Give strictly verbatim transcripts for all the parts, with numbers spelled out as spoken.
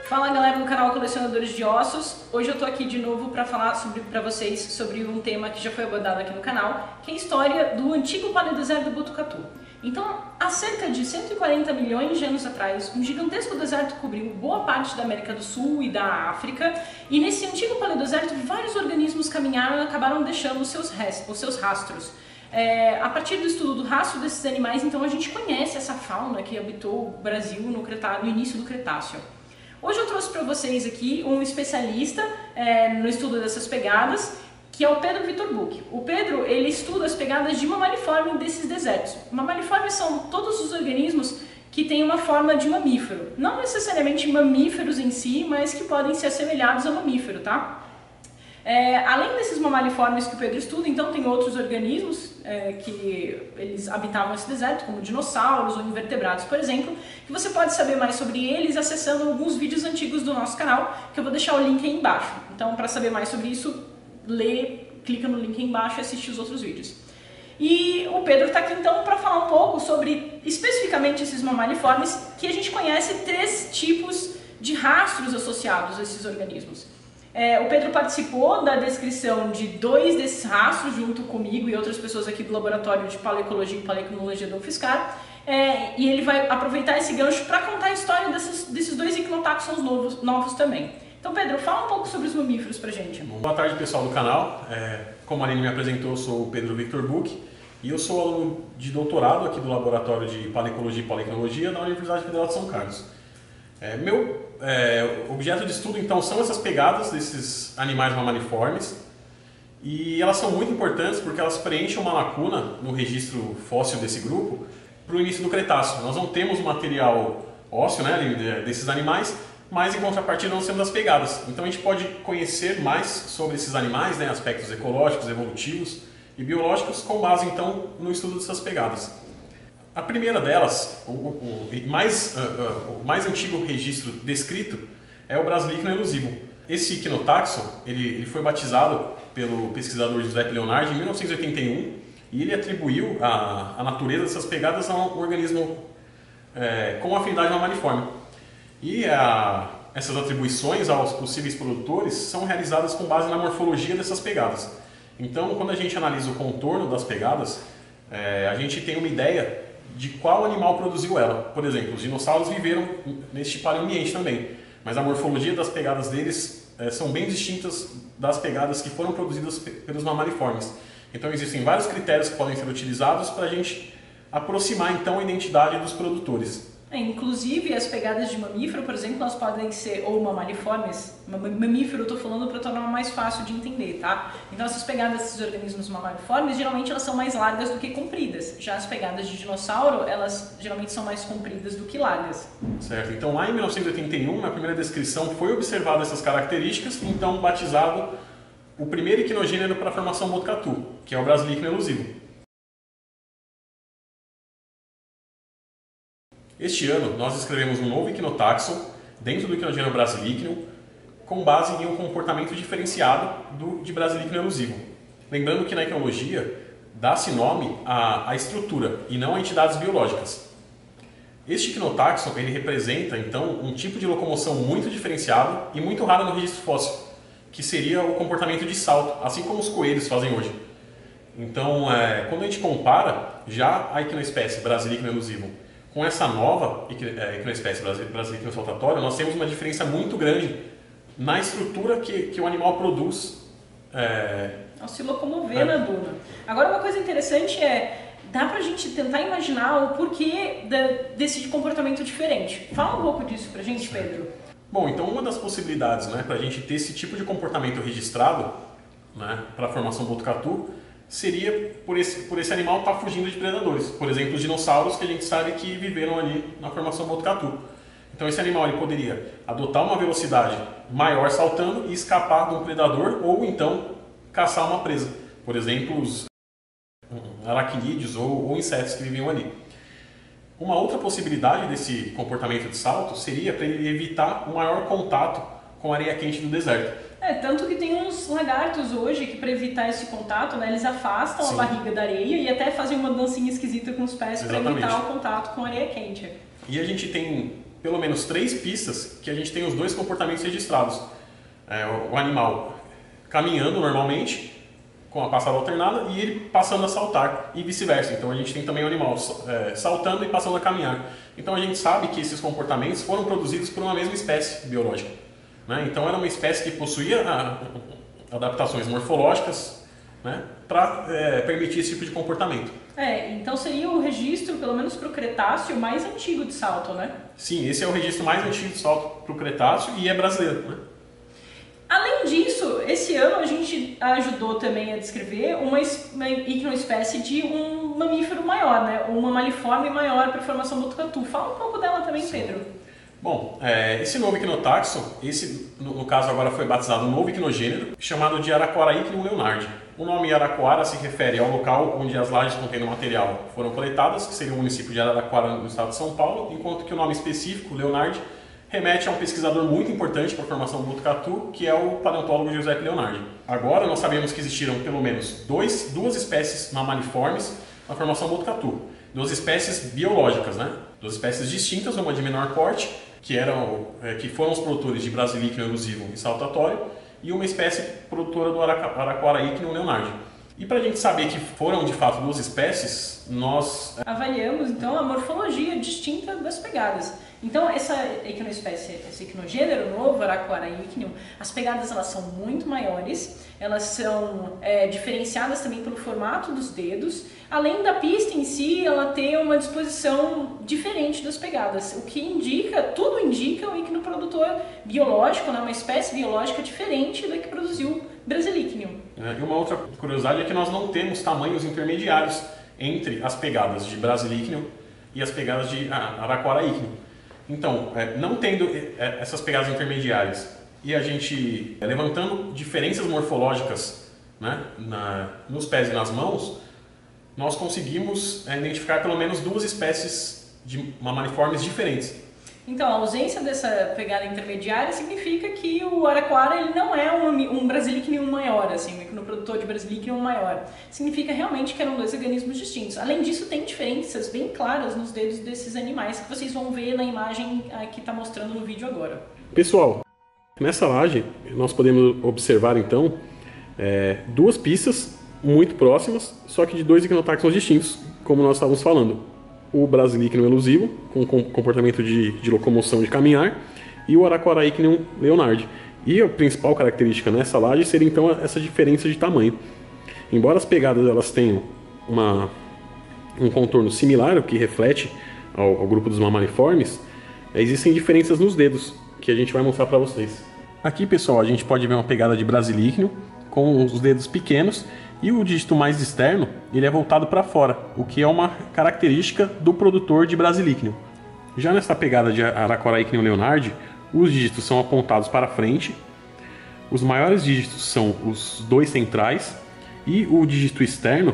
Fala galera do canal Colecionadores de Ossos. Hoje eu tô aqui de novo para falar para vocês sobre um tema que já foi abordado aqui no canal, que é a história do antigo paleodeserto do Botucatu. Então, há cerca de cento e quarenta milhões de anos atrás, um gigantesco deserto cobriu boa parte da América do Sul e da África, e nesse antigo paleodeserto vários organismos caminharam e acabaram deixando os seus, restos, os seus rastros. É, a partir do estudo do rastro desses animais, então a gente conhece essa fauna que habitou o Brasil no, Creta, no início do Cretáceo. Hoje eu trouxe para vocês aqui um especialista é, no estudo dessas pegadas, que é o Pedro Victor Buch. O Pedro, ele estuda as pegadas de mamaliforme desses desertos. Mamaliformes são todos os organismos que têm uma forma de mamífero. Não necessariamente mamíferos em si, mas que podem ser assemelhados a mamífero, tá? É, além desses mamaliformes que o Pedro estuda, então tem outros organismos é, que eles habitavam esse deserto, como dinossauros ou invertebrados, por exemplo, que você pode saber mais sobre eles acessando alguns vídeos antigos do nosso canal, que eu vou deixar o link aí embaixo. Então, para saber mais sobre isso, lê, clica no link aí embaixo e assiste os outros vídeos. E o Pedro está aqui então para falar um pouco sobre especificamente esses mamaliformes, que a gente conhece três tipos de rastros associados a esses organismos. É, o Pedro participou da descrição de dois desses rastros junto comigo e outras pessoas aqui do Laboratório de Paleoecologia e Paleoecologia da UFSCar, é, e ele vai aproveitar esse gancho para contar a história desses, desses dois icnotaxons novos, novos também. Então, Pedro, fala um pouco sobre os mamíferos pra gente. Bom, boa tarde, pessoal do canal. É, como a Aline me apresentou, eu sou o Pedro Victor Buch e eu sou aluno de doutorado aqui do Laboratório de Paleoecologia e Paleoecologia na Universidade Federal de São Carlos. É, meu é, objeto de estudo, então, são essas pegadas desses animais mamaliformes, e elas são muito importantes porque elas preenchem uma lacuna no registro fóssil desse grupo para o início do Cretáceo. Nós não temos material ósseo, né, desses animais, mas em contrapartida nós temos as pegadas. Então a gente pode conhecer mais sobre esses animais, né, aspectos ecológicos, evolutivos e biológicos, com base então no estudo dessas pegadas. A primeira delas, o, o, o, mais, uh, uh, o mais antigo registro descrito, é o Brasilicno elusivo. Esse equinotaxon ele, ele foi batizado pelo pesquisador Giuseppe Leonardi em mil novecentos e oitenta e um, e ele atribuiu a, a natureza dessas pegadas a um organismo é, com afinidade mamaliforme. E a, essas atribuições aos possíveis produtores são realizadas com base na morfologia dessas pegadas. Então, quando a gente analisa o contorno das pegadas, é, a gente tem uma ideia de qual animal produziu ela. Por exemplo, os dinossauros viveram neste paleoambiente também, mas a morfologia das pegadas deles é, são bem distintas das pegadas que foram produzidas pelos mamaliformes. Então, existem vários critérios que podem ser utilizados para a gente aproximar então a identidade dos produtores. É, inclusive, as pegadas de mamífero, por exemplo, elas podem ser ou mamaliformes. Mamífero eu estou falando para tornar mais fácil de entender, tá? Então, essas pegadas desses organismos mamaliformes, geralmente elas são mais largas do que compridas. Já as pegadas de dinossauro, elas geralmente são mais compridas do que largas. Certo. Então, lá em mil novecentos e oitenta e um, na primeira descrição, foi observada essas características, então batizado o primeiro equinogênero para a formação Botucatu, que é o Brasilicno elusivo. Este ano, nós escrevemos um novo equinotaxon dentro do equinogênero Brasilicno, com base em um comportamento diferenciado do, de Brasilicno elusivo. Lembrando que na equinologia dá-se nome à, à estrutura e não a entidades biológicas. Este equinotaxon ele representa, então, um tipo de locomoção muito diferenciado e muito raro no registro fóssil, que seria o comportamento de salto, assim como os coelhos fazem hoje. Então, é, quando a gente compara já a equinoespécie Brasilicno elusivo com essa nova equinoespécie Brasilicno saltatório, nós temos uma diferença muito grande na estrutura que, que o animal produz. É... Ao se locomover é. na duna. Agora, uma coisa interessante é, dá pra gente tentar imaginar o porquê de, desse comportamento diferente. Fala um pouco disso pra gente, Pedro. Bom, então uma das possibilidades, né, pra gente ter esse tipo de comportamento registrado, né, para a formação Botucatu, seria por esse, por esse animal estar fugindo de predadores. Por exemplo, os dinossauros, que a gente sabe que viveram ali na formação Botucatu. Então esse animal ele poderia adotar uma velocidade maior saltando e escapar de um predador, ou então caçar uma presa. Por exemplo, os aracnídeos ou, ou insetos que viviam ali. Uma outra possibilidade desse comportamento de salto seria para ele evitar um maior contato com a areia quente do deserto. É, tanto que tem uns lagartos hoje que, para evitar esse contato, né, eles afastam Sim. a barriga da areia e até fazem uma dancinha esquisita com os pés para evitar o contato com a areia quente. E a gente tem pelo menos três pistas que a gente tem os dois comportamentos registrados. É, o animal caminhando normalmente, com a passada alternada, e ele passando a saltar, e vice-versa. Então a gente tem também o animal é, saltando e passando a caminhar. Então a gente sabe que esses comportamentos foram produzidos por uma mesma espécie biológica, né? Então era uma espécie que possuía a, adaptações morfológicas, né, para é, permitir esse tipo de comportamento. É, então seria o registro, pelo menos para o Cretáceo, mais antigo de salto, né? Sim, esse é o registro mais antigo de salto para o Cretáceo e é brasileiro, né? Além disso, esse ano a gente ajudou também a descrever uma, uma icnoespécie de um mamífero maior, né? Uma maliforme maior para a formação Botucatu. Fala um pouco dela também, Sim. Pedro. Bom, é, esse novo icnotaxon, esse no, no caso agora foi batizado um novo icnogênero, chamado de Araquara-Icnium leonardi. O nome Araraquara se refere ao local onde as lajes contendo material foram coletadas, que seria o município de Araraquara, no estado de São Paulo, enquanto que o nome específico, Leonardi, remete a um pesquisador muito importante para a formação do Botucatu, que é o paleontólogo Giuseppe Leonardi. Agora nós sabemos que existiram pelo menos dois, duas espécies mammaliformes na formação do Botucatu. Duas espécies biológicas, né? Duas espécies distintas, uma de menor porte, que, eram, é, que foram os produtores de Brasilicnium elusivo e saltatório, e uma espécie produtora do Araquara-Icnium leonardi. E para a gente saber que foram de fato duas espécies, nós avaliamos então a morfologia distinta das pegadas. Então essa icnoespécie, esse icnogênero novo, Araquara-Icnium, as pegadas elas são muito maiores, elas são é, diferenciadas também pelo formato dos dedos, além da pista em si, ela tem uma disposição diferente das pegadas, o que indica, tudo indica o icnoprodutor biológico, né, uma espécie biológica diferente da que produziu Brasilicnium. É, e uma outra curiosidade é que nós não temos tamanhos intermediários entre as pegadas de Brasilicnium e as pegadas de Araquara-Icnium. Então, é, não tendo é, essas pegadas intermediárias e a gente é, levantando diferenças morfológicas, né, na, nos pés e nas mãos, nós conseguimos é, identificar pelo menos duas espécies de mammaliformes diferentes. Então, a ausência dessa pegada intermediária significa que o Araquara ele não é um, um Brasilicnium maior, assim, um produtor de Brasilicnium maior. Significa realmente que eram dois organismos distintos. Além disso, tem diferenças bem claras nos dedos desses animais que vocês vão ver na imagem que está mostrando no vídeo agora. Pessoal, nessa laje nós podemos observar então é, duas pistas muito próximas, só que de dois icnotaxons distintos, como nós estávamos falando. O Brasilicnium elusivo, com comportamento de, de locomoção de caminhar, e o Araquara-Icnium leonardi. E a principal característica nessa laje seria então essa diferença de tamanho. Embora as pegadas elas tenham uma, um contorno similar, o que reflete ao, ao grupo dos mammaliformes, existem diferenças nos dedos, que a gente vai mostrar para vocês. Aqui, pessoal, a gente pode ver uma pegada de Brasilicnium com os dedos pequenos, e o dígito mais externo ele é voltado para fora, o que é uma característica do produtor de Brasilicnium. Já nessa pegada de Araquara-Icnium leonardi, os dígitos são apontados para frente, os maiores dígitos são os dois centrais e o dígito externo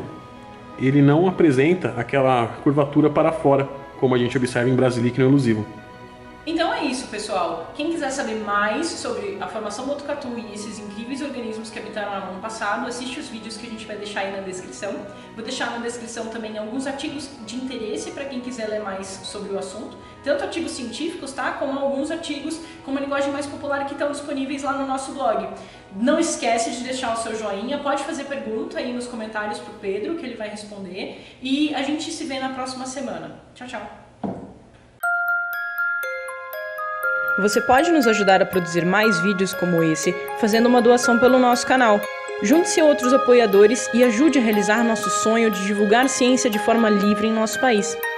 ele não apresenta aquela curvatura para fora, como a gente observa em Brasilicnium elusivo. Então é isso, pessoal. Quem quiser saber mais sobre a formação Botucatu e esses incríveis organismos que habitaram lá no ano passado, assiste os vídeos que a gente vai deixar aí na descrição. Vou deixar na descrição também alguns artigos de interesse para quem quiser ler mais sobre o assunto. Tanto artigos científicos, tá? Como alguns artigos com uma linguagem mais popular que estão disponíveis lá no nosso blog. Não esquece de deixar o seu joinha, pode fazer pergunta aí nos comentários pro Pedro, que ele vai responder. E a gente se vê na próxima semana. Tchau, tchau! Você pode nos ajudar a produzir mais vídeos como esse, fazendo uma doação pelo nosso canal. Junte-se a outros apoiadores e ajude a realizar nosso sonho de divulgar ciência de forma livre em nosso país.